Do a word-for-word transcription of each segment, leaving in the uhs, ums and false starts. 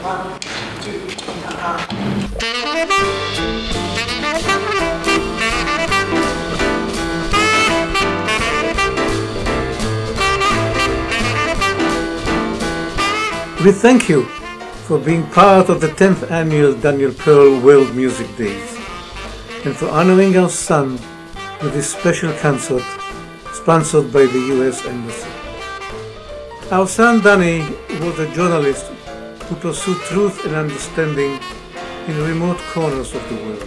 One, two, uh-huh. We thank you for being part of the tenth annual Daniel Pearl World Music Days and for honoring our son with this special concert sponsored by the U S Embassy. Our son Danny was a journalist who pursued truth and understanding in remote corners of the world.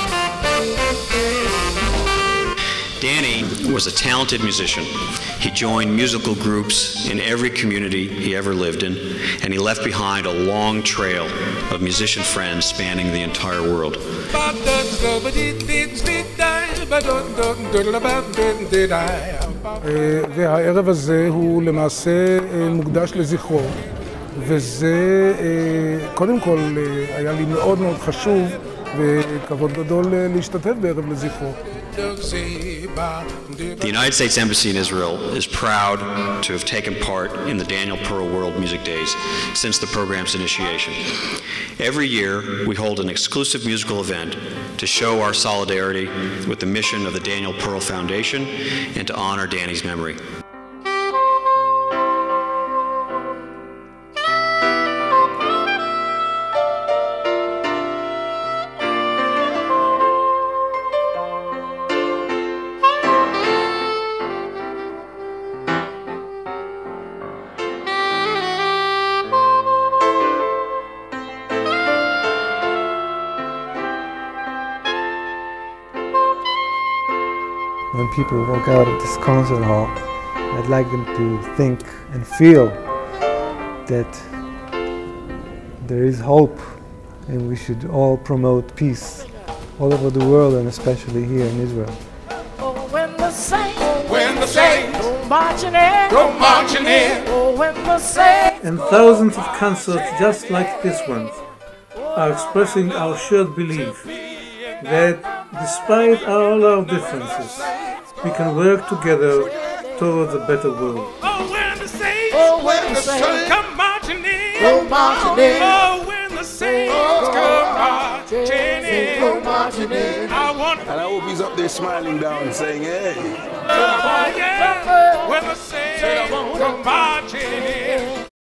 Danny was a talented musician. He joined musical groups in every community he ever lived in, and he left behind a long trail of musician friends spanning the entire world. והערב הזה הוא למעשה מוקדש לזכרו, וזה קודם כל היה לי מאוד מאוד חשוב וכבוד גדול להשתתף בערב לזכרו. The United States Embassy in Israel is proud to have taken part in the Daniel Pearl World Music Days since the program's initiation. Every year, we hold an exclusive musical event to show our solidarity with the mission of the Daniel Pearl Foundation and to honor Danny's memory. When people walk out of this concert hall, I'd like them to think and feel that there is hope and we should all promote peace all over the world and especially here in Israel. Oh, when the saints, oh, when the saints go marching in, go marching in, oh, when the saints, And thousands of concerts just like this one are expressing our shared belief that despite all our differences, we can work together towards a better world. oh, when the saints, oh, when the saints come marching in, go marching in, oh, when the saints come marching in, go marching in. I want And I hope he's up there smiling down saying, hey. oh, yeah, when the saints come marching in.